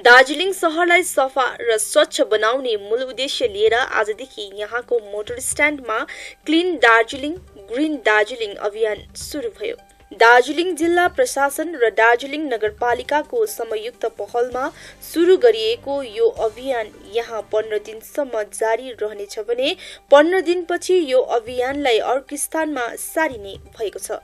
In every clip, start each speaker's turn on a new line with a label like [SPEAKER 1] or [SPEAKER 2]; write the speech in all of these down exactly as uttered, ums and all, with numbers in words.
[SPEAKER 1] दार्जिलिङ शहरलाई सफा र स्वच्छ बनाउने मूल उद्देश्य लिएर आजदेखि यहाँको मोटर स्ट्यान्डमा क्लिन दार्जिलिङ ग्रीन दार्जिलिङ अभियान सुरु भयो। दार्जिलिङ जिल्ला प्रशासन र दार्जिलिङ नगरपालिकाको संयुक्त पहलमा सुरु गरिएको यो अभियान यहाँ पन्ध्र दिनसम्म जारी रहनेछ भने पन्ध्र दिनपछि यो अभियानलाई अर्को स्थानमा सारिने भएको छ।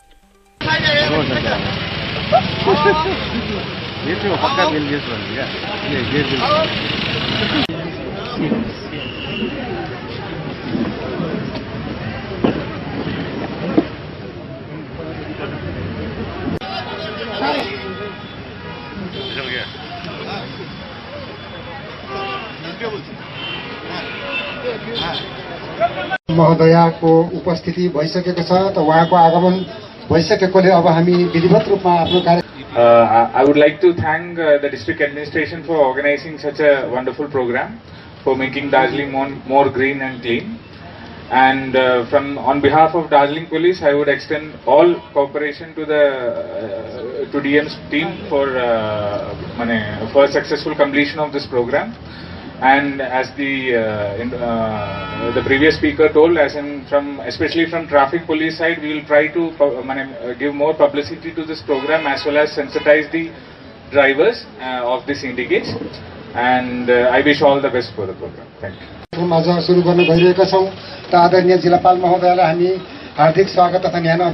[SPEAKER 2] महोदयको उपस्थिति भइसकेको छ त उहाँको आगमन भइसकेकोले अब हामी विधिवत रूपमा आफ्नो कार्य
[SPEAKER 3] Uh, I would like to thank uh, the district administration for organizing such a wonderful program, for making Darjeeling more, more green and clean. And uh, from on behalf of Darjeeling Police, I would extend all cooperation to the uh, to D M's team for uh, for successful completion of this program. And as the uh, in, uh, the previous speaker told, as in from especially from traffic police side, we will try to uh, give more publicity to this program as well as sensitize the drivers uh, of the syndicates. And uh, I wish all the best for the program. Thank you.
[SPEAKER 2] आज सुरु गर्न गइरहेका छौं त आदरणीय जिल्लापाल महोदयलाई हामी हार्दिक स्वागत तथा न्यानो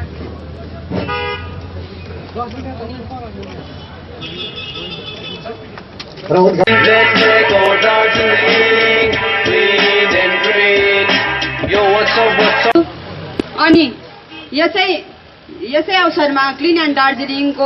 [SPEAKER 4] अनि यसै यसै अवसरमा क्लिन एन्ड दार्जिलिङको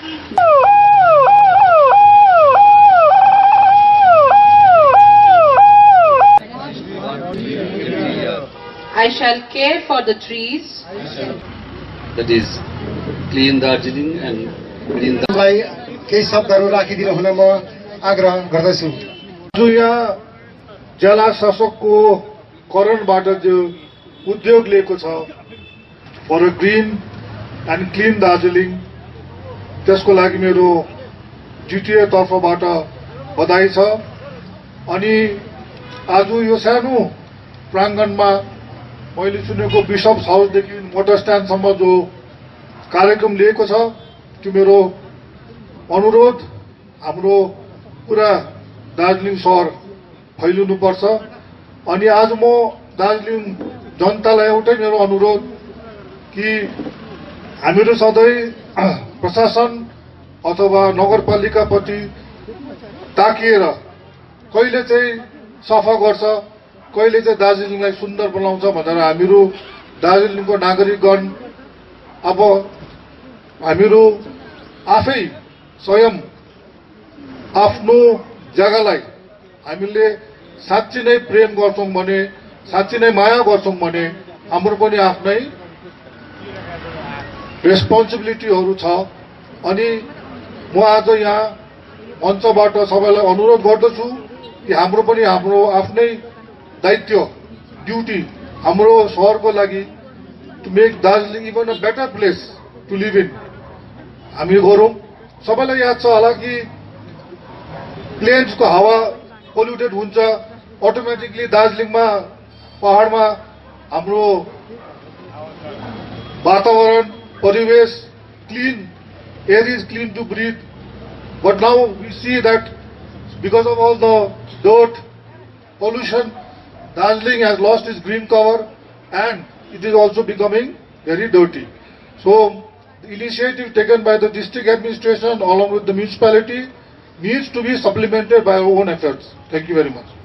[SPEAKER 4] I shall care for the trees.
[SPEAKER 5] That is clean Darjeeling and green
[SPEAKER 2] Darjeeling. केही शब्दहरू राखिदिनु हुन म आग्रह गर्दछु।
[SPEAKER 6] जो यहाँ जलाशयको करणबाट जो उद्योग लिएको छ for a green and clean Darjeeling, त्यसको लागि मेरो जिटिए तर्फबाट बधाई छ। अनि आज यो सानो प्राङ्गणमा मैले सुनेको बिशप हाउसदेखि मोटर स्ट्यान्डसम्म जो कार्यक्रम लिएको छ, त्यो मेरो अनुरोध हाम्रो पुरा दार्जिलिङ शहर फैलिनुपर्छ। अनि आज म दार्जिलिङ जनतालाई एउटै मेरो अनुरोध कि हामीहरू सधैँ प्रशासन अथवा नगरपालिकाप्रति ताकिएर कहिले चाहिँ सफा गर्छ, कहिले चाहिँ दार्जिलिङलाई सुन्दर बनाउँछ भनेर हामीहरू दार्जिलिङको नागरिकगण अब हामीहरू आफै स्वयं आफ्नो जग्गालाई हामीले साँच्चै नै प्रेम गर्छौं भने, साँच्चै नै माया गर्छौं भने हाम्रो पनि आफ्नै रेस्पोन्सिबिलिटीहरू छ। अनि म आज यहाँ मञ्चबाट सबैलाई अनुरोध गर्दछु कि हाम्रो पनि हाम्रो आफ्नै दायित्व ड्युटी हाम्रो शहरको लागि to make Darjeeling even a better place to live in हामी गरौँ। सबैलाई याद छ होला कि प्लेन्सको हावा पोल्युटेड हुन्छ, अटोमेटिकली दार्जिलिङमा पहाडमा हाम्रो वातावरण परिवेश clean air is clean to breathe, but now we see that because of all the dirt pollution, Darjeeling has lost its green cover and it is also becoming very dirty. So the initiative taken by the district administration along with the municipality needs to be supplemented by our own efforts. Thank you very much.